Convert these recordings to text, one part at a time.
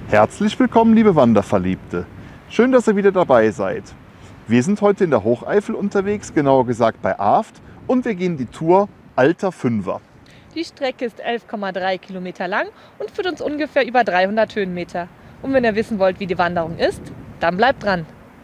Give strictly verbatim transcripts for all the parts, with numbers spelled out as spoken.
Herzlich willkommen, liebe Wanderverliebte. Schön, dass ihr wieder dabei seid. Wir sind heute in der Hocheifel unterwegs, genauer gesagt bei Aft, und wir gehen die Tour Alter Fünfer. Die Strecke ist elf Komma drei Kilometer lang und führt uns ungefähr über dreihundert Höhenmeter. Und wenn ihr wissen wollt, wie die Wanderung ist, dann bleibt dran.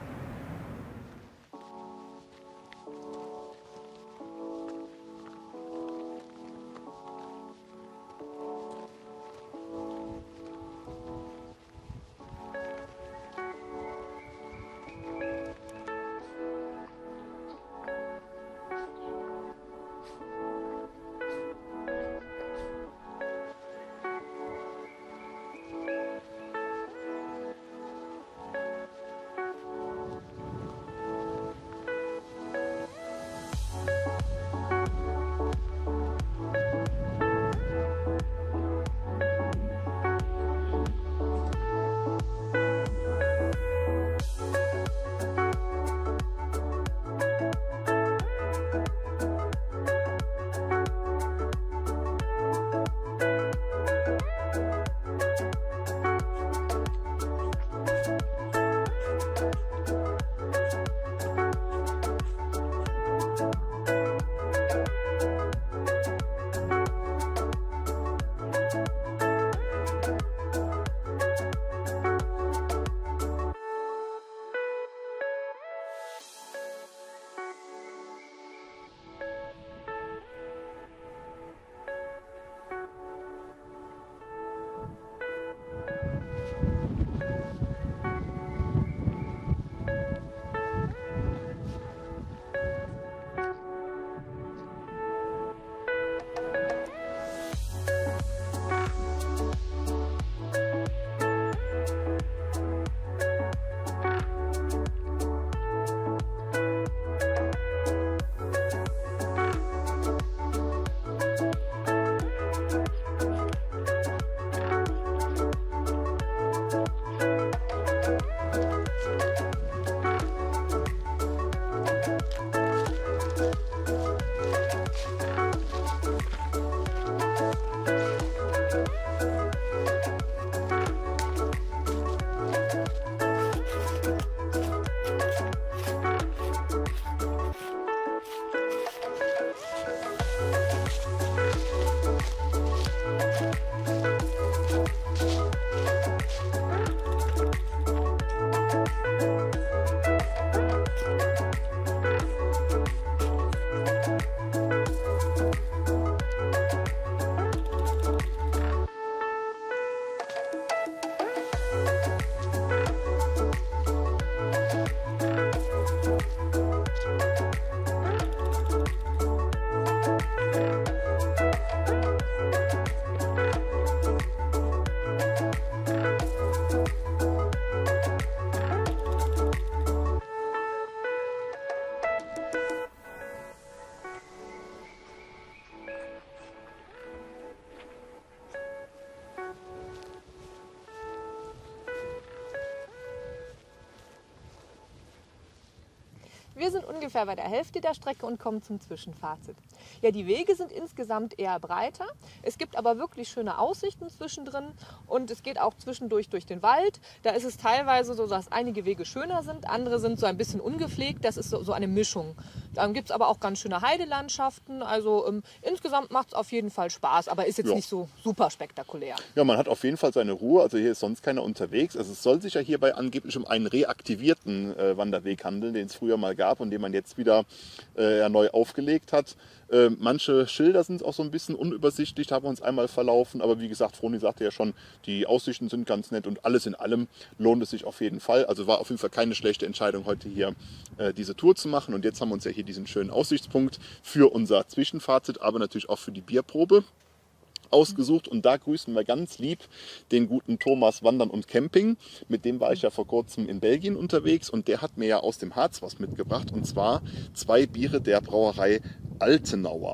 Wir sind ungefähr bei der Hälfte der Strecke und kommen zum Zwischenfazit. Ja, die Wege sind insgesamt eher breiter. Es gibt aber wirklich schöne Aussichten zwischendrin und es geht auch zwischendurch durch den Wald. Da ist es teilweise so, dass einige Wege schöner sind, andere sind so ein bisschen ungepflegt. Das ist so, so eine Mischung. Dann gibt es aber auch ganz schöne Heidelandschaften. Also ähm, insgesamt macht es auf jeden Fall Spaß, aber ist jetzt Ja. nicht so super spektakulär. Ja, man hat auf jeden Fall seine Ruhe, also hier ist sonst keiner unterwegs. Also es soll sich ja hierbei angeblich um einen reaktivierten äh, Wanderweg handeln, den es früher mal gab und den man jetzt wieder äh, ja, neu aufgelegt hat. Äh, manche Schilder sind auch so ein bisschen unübersichtlich, da haben wir uns einmal verlaufen, aber wie gesagt, Froni sagte ja schon, die Aussichten sind ganz nett und alles in allem lohnt es sich auf jeden Fall. Also war auf jeden Fall keine schlechte Entscheidung, heute hier äh, diese Tour zu machen, und jetzt haben wir uns ja hier diesen schönen Aussichtspunkt für unser Zwischenfazit, aber natürlich auch für die Bierprobe ausgesucht, und da grüßen wir ganz lieb den guten Thomas Wandern und Camping. Mit dem war ich ja vor kurzem in Belgien unterwegs, und der hat mir ja aus dem Harz was mitgebracht, und zwar zwei Biere der Brauerei Altenauer.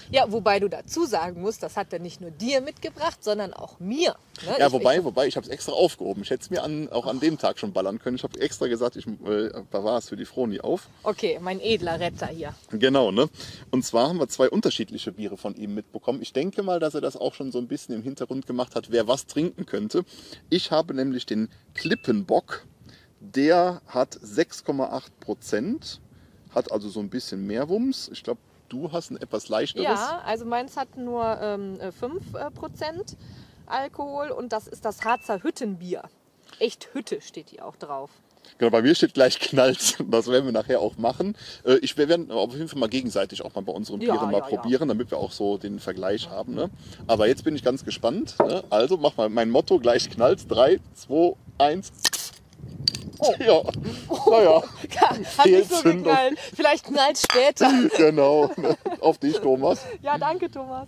Ja, wobei du dazu sagen musst, das hat er nicht nur dir mitgebracht, sondern auch mir. Ne? Ja, Ich- wobei, ich, wobei ich habe es extra aufgehoben. Ich hätte es mir an, auch an dem Tag schon ballern können. Ich habe extra gesagt, ich äh, bewahre es für die Froni auf. Okay, mein edler Retter hier. Genau, ne? Und zwar haben wir zwei unterschiedliche Biere von ihm mitbekommen. Ich denke mal, dass er das auch schon so ein bisschen im Hintergrund gemacht hat, wer was trinken könnte. Ich habe nämlich den Klippenbock. Der hat sechs Komma acht Prozent, hat also so ein bisschen mehr Wumms. Ich glaube, du hast ein etwas leichteres. Ja, also meins hat nur ähm, fünf Prozent Alkohol und das ist das Harzer Hüttenbier. Echt Hütte steht hier auch drauf. Genau, bei mir steht gleich knallt. Das werden wir nachher auch machen. Äh, Ich, wir werden auf jeden Fall mal gegenseitig auch mal bei unseren Ja, Bieren mal ja, ja. probieren, damit wir auch so den Vergleich haben. Ne? Aber jetzt bin ich ganz gespannt. Ne? Also mach mal mein Motto, gleich knallt. drei, zwei, eins. Oh. Ja, naja, Hat nicht so Fehlzündung. geknallt. Vielleicht knallt später. genau. Ne? Auf dich, Thomas. Ja, danke, Thomas.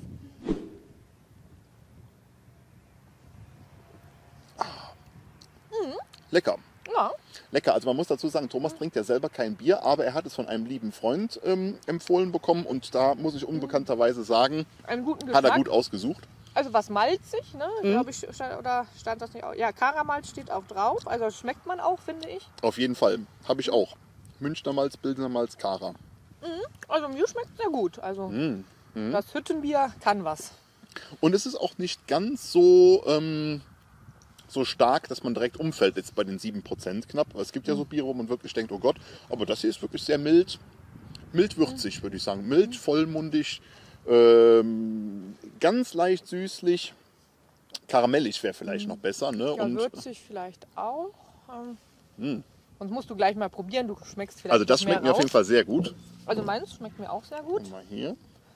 Lecker. Ja, Lecker. Also man muss dazu sagen, Thomas trinkt ja selber kein Bier, aber er hat es von einem lieben Freund ähm, empfohlen bekommen. Und da muss ich unbekannterweise sagen, einen guten hat Geschmack. er gut ausgesucht. Also was malzig, ne? Mhm. Glaube ich, stand, oder stand das nicht auch? Ja, Karamalz steht auch drauf. Also schmeckt man auch, finde ich. Auf jeden Fall. Habe ich auch. Münchner Malz, Pilsener Malz, Kara. Also mir schmeckt sehr gut. Also Mhm. das Hüttenbier kann was. Und es ist auch nicht ganz so, ähm, so stark, dass man direkt umfällt jetzt bei den sieben Prozent knapp. Es gibt ja so Biere, wo man wirklich denkt, oh Gott, aber das hier ist wirklich sehr mild. Mild würzig, würde ich sagen. Mild, vollmundig, ähm, ganz leicht süßlich. Karamellig wäre vielleicht noch besser. Ne? Ja, Und, würzig vielleicht auch. Ähm, Hm. Und musst du gleich mal probieren. Du schmeckst vielleicht also das noch mehr schmeckt mir auf jeden raus. Fall sehr gut. Also meins schmeckt mir auch sehr gut. Mal hier.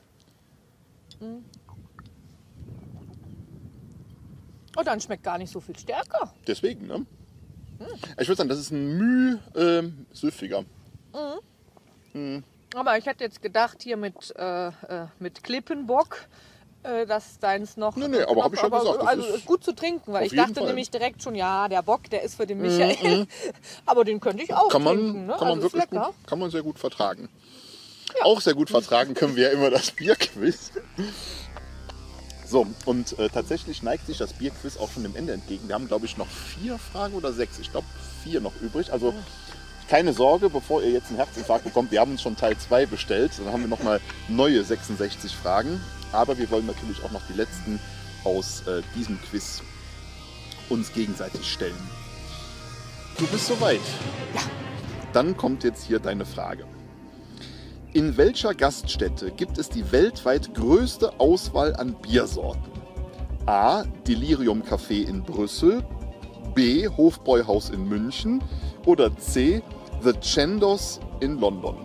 Oh, dann schmeckt gar nicht so viel stärker. Deswegen, ne? Ich würde sagen, das ist ein Müh ähm, süffiger. Aber ich hätte jetzt gedacht, hier mit, äh, äh, mit Klippenbock, äh, dass deins noch. Nee, nee, aber noch, hab ich ja gesagt, das Also ist ist gut zu trinken, weil auf ich jeden dachte Fall. nämlich direkt schon, ja, der Bock, der ist für den Michael. Aber den könnte ich auch Kann man, trinken. Ne? kann man also ist wirklich lecker. gut, kann man sehr gut vertragen. Auch sehr gut vertragen können wir ja immer das Bierquiz. So, und äh, tatsächlich neigt sich das Bierquiz auch schon dem Ende entgegen. Wir haben, glaube ich, noch vier Fragen oder sechs. Ich glaube, vier noch übrig. Also keine Sorge, bevor ihr jetzt einen Herzinfarkt bekommt. Wir haben uns schon Teil zwei bestellt. Dann haben wir nochmal neue sechsundsechzig Fragen. Aber wir wollen natürlich auch noch die letzten aus äh, diesem Quiz uns gegenseitig stellen. Du bist soweit. Ja. Dann kommt jetzt hier deine Frage. In welcher Gaststätte gibt es die weltweit größte Auswahl an Biersorten? A. Delirium Café in Brüssel, B. Hofbräuhaus in München oder C. The Chandos in London?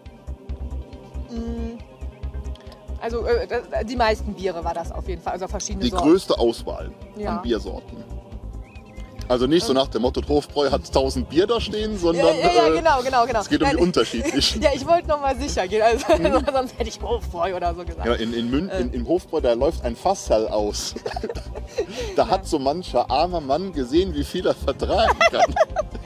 Also äh, das- die meisten Biere war das auf jeden Fall. Also verschiedene Die Sorten. größte Auswahl Ja. an Biersorten. Also nicht so nach dem Motto, Hofbräu hat tausend Bier da stehen, Ja, sondern ja, ja, äh, genau, genau, genau. es geht um die Nein, unterschiedlichen. Ja, ich wollte noch mal sicher gehen, also, sonst hätte ich Hofbräu oder so gesagt. Ja, in, in Mün Äh. in, Im Hofbräu, da läuft ein Fasshall aus. Da hat so mancher armer Mann gesehen, wie viel er vertragen kann.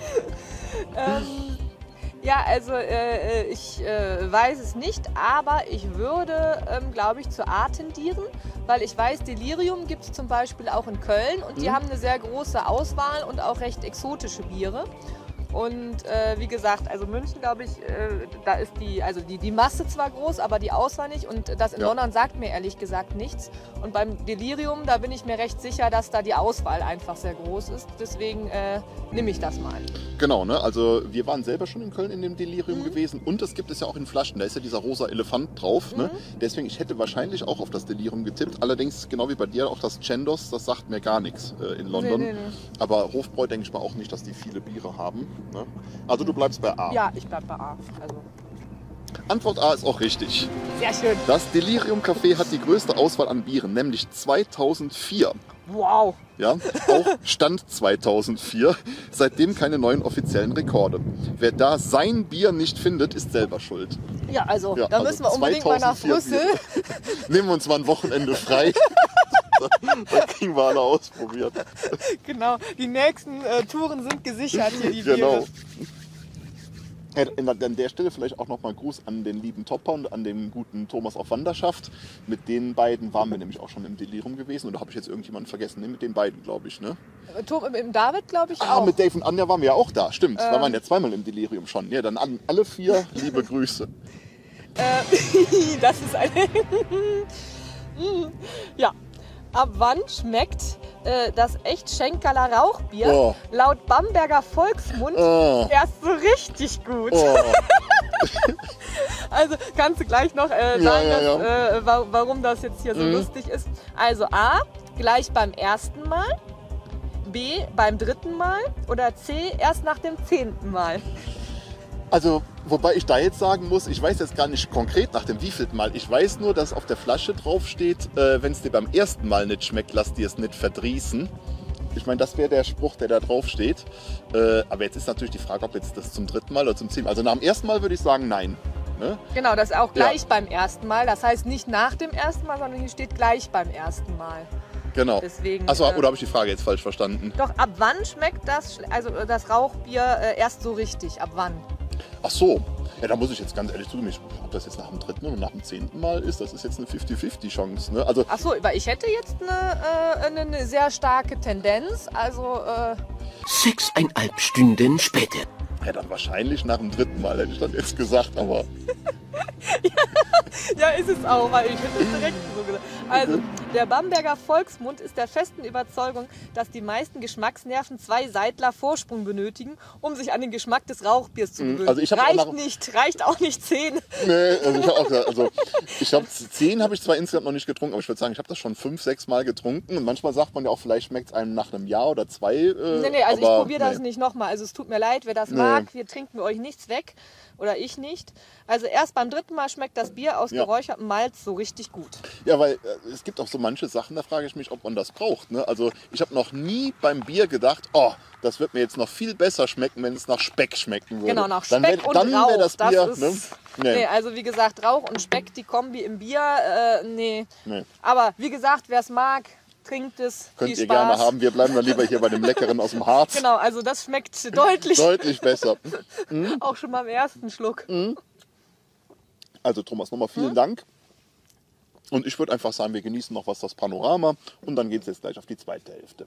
Ja, also äh, ich äh, weiß es nicht, aber ich würde, ähm, glaube ich, zu A tendieren, weil ich weiß, Delirium gibt es zum Beispiel auch in Köln und die haben eine sehr große Auswahl und auch recht exotische Biere. Und äh, wie gesagt, also München, glaube ich, äh, da ist die, also die, die Masse zwar groß, aber die Auswahl nicht. Und das in Ja. London sagt mir ehrlich gesagt nichts. Und beim Delirium, da bin ich mir recht sicher, dass da die Auswahl einfach sehr groß ist. Deswegen äh, nehme ich das mal. Genau, ne? Also wir waren selber schon in Köln in dem Delirium gewesen und das gibt es ja auch in Flaschen. Da ist ja dieser rosa Elefant drauf. Ne? Deswegen, ich hätte wahrscheinlich auch auf das Delirium getippt. Allerdings, genau wie bei dir, auch das Chandos, das sagt mir gar nichts äh, in London. nee, nee. Aber Hofbräu denke ich mal auch nicht, dass die viele Biere haben. Ne? Also du bleibst bei A. Ja, ich bleib bei A. Also Antwort A ist auch richtig. sehr schön. Das Delirium Café hat die größte Auswahl an Bieren, nämlich zweitausendvier. Wow. Ja, auch Stand zweitausendvier. Seitdem keine neuen offiziellen Rekorde. Wer da sein Bier nicht findet, ist selber schuld. Ja, also Ja, da also müssen wir unbedingt mal nach zweitausendvier Brüssel. Nehmen wir uns mal ein Wochenende frei. Da kriegen wir alle ausprobiert. Genau, die nächsten äh, Touren sind gesichert hier, die Genau. Biere. Ja, an der Stelle vielleicht auch nochmal Gruß an den lieben Topper und an den guten Thomas auf Wanderschaft. Mit den beiden waren wir nämlich auch schon im Delirium gewesen. Und da habe ich jetzt irgendjemanden vergessen. Ne? Mit den beiden, glaube ich. Ne? Tom, im David, glaube ich, ah, auch. Mit Dave und Anja waren wir ja auch da. Stimmt, Ähm. wir waren ja zweimal im Delirium schon. Ja, dann an alle vier liebe Grüße. Äh, das ist eine... ja. Ab wann schmeckt äh, das echt Schenkerler Rauchbier Oh. laut Bamberger Volksmund Oh. erst so richtig gut? Oh. Also kannst du gleich noch äh, Ja, sagen, ja, dass, äh, wa warum das jetzt hier so Mhm. lustig ist. Also A, gleich beim ersten Mal, B, beim dritten Mal oder C, erst nach dem zehnten Mal. Also, wobei ich da jetzt sagen muss, ich weiß jetzt gar nicht konkret nach dem wievielten Mal. Ich weiß nur, dass auf der Flasche draufsteht, äh, wenn es dir beim ersten Mal nicht schmeckt, lass dir es nicht verdrießen. Ich meine, das wäre der Spruch, der da draufsteht. Äh, aber jetzt ist natürlich die Frage, ob jetzt das zum dritten Mal oder zum zehnten Mal. Also nach dem ersten Mal würde ich sagen, nein. Ne? Genau, das ist auch gleich beim ersten Mal. Das heißt nicht nach dem ersten Mal, sondern hier steht gleich beim ersten Mal. Genau. Deswegen, Achso, äh, oder habe ich die Frage jetzt falsch verstanden? Doch, ab wann schmeckt das, also das Rauchbier äh, erst so richtig? Ab wann? Ach so. Ja, da muss ich jetzt ganz ehrlich zugeben, ich- ob das jetzt nach dem dritten oder nach dem zehnten Mal ist, das ist jetzt eine fünfzig fünfzig Chance. Ne? Also, Ach so, weil ich hätte jetzt eine, äh, eine, eine sehr starke Tendenz. Also, äh, Sechseinhalb Stunden später. ja, dann wahrscheinlich nach dem dritten Mal, hätte ich dann jetzt gesagt, aber ja, ist es auch, weil ich hätte es direkt so gesagt. Also, der Bamberger Volksmund ist der festen Überzeugung, dass die meisten Geschmacksnerven zwei Seitler Vorsprung benötigen, um sich an den Geschmack des Rauchbiers zu gewöhnen. also ich hab auch reicht nach- nicht, reicht auch nicht zehn. nee, also ich habe auch gesagt, also ich habe zehn habe ich zwar insgesamt noch nicht getrunken, aber ich würde sagen, ich habe das schon fünf, sechs Mal getrunken und manchmal sagt man ja auch, vielleicht schmeckt es einem nach einem Jahr oder zwei. Äh, Nee, nee, also aber ich probiere das nee. nicht nochmal. Also es tut mir leid, wer das Nee. mag, wir trinken euch nichts weg. Oder ich nicht. Also erst beim dritten Mal schmeckt das Bier aus Ja. geräuchertem Malz so richtig gut. Ja, weil äh, es gibt auch so manche Sachen, da frage ich mich, ob man das braucht. Ne? Also ich habe noch nie beim Bier gedacht, oh, das wird mir jetzt noch viel besser schmecken, wenn es nach Speck schmecken würde. Genau, nach dann Speck wär, und dann Rauch. wär das Bier, ist, ne? nee. Nee. also wie gesagt, Rauch und Speck, die Kombi im Bier, äh, nee. Nee. Aber wie gesagt, wer es mag, trinkt es. Könnt viel ihr Spaß. gerne haben. Wir bleiben dann lieber hier bei dem Leckeren aus dem Harz. Genau, also das schmeckt deutlich, Deutlich besser. auch schon beim ersten Schluck. Also Thomas, nochmal Hm? vielen Dank. Und ich würde einfach sagen, wir genießen noch was das Panorama und dann geht es jetzt gleich auf die zweite Hälfte.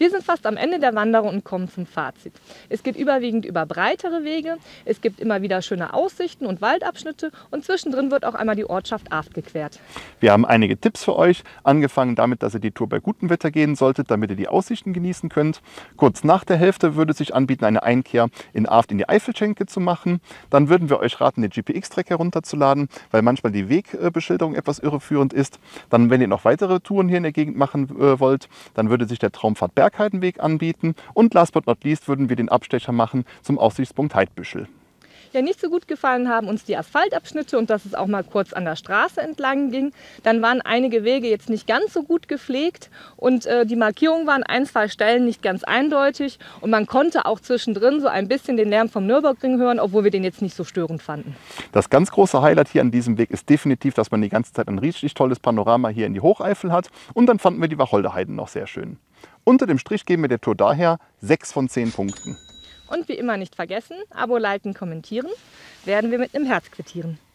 Wir sind fast am Ende der Wanderung und kommen zum Fazit. Es geht überwiegend über breitere Wege, es gibt immer wieder schöne Aussichten und Waldabschnitte und zwischendrin wird auch einmal die Ortschaft Aft gequert. Wir haben einige Tipps für euch, angefangen damit, dass ihr die Tour bei gutem Wetter gehen solltet, damit ihr die Aussichten genießen könnt. Kurz nach der Hälfte würde es sich anbieten, eine Einkehr in Aft in die Eifelschenke zu machen. Dann würden wir euch raten, den G P X-Track herunterzuladen, weil manchmal die Wegbeschilderung etwas irreführend ist. Dann, wenn ihr noch weitere Touren hier in der Gegend machen äh, wollt, dann würde sich der Traumfahrt Bergheidenweg anbieten. Und last but not least würden wir den Abstecher machen zum Aussichtspunkt Heidbüschel. Ja, nicht so gut gefallen haben uns die Asphaltabschnitte und dass es auch mal kurz an der Straße entlang ging. Dann waren einige Wege jetzt nicht ganz so gut gepflegt und äh, die Markierungen waren an ein, zwei Stellen nicht ganz eindeutig und man konnte auch zwischendrin so ein bisschen den Lärm vom Nürburgring hören, obwohl wir den jetzt nicht so störend fanden. Das ganz große Highlight hier an diesem Weg ist definitiv, dass man die ganze Zeit ein richtig tolles Panorama hier in die Hocheifel hat und dann fanden wir die Wacholderheiden noch sehr schön. Unter dem Strich geben wir der Tour daher sechs von zehn Punkten. Und wie immer nicht vergessen, Abo, liken, kommentieren, werden wir mit einem Herz quittieren.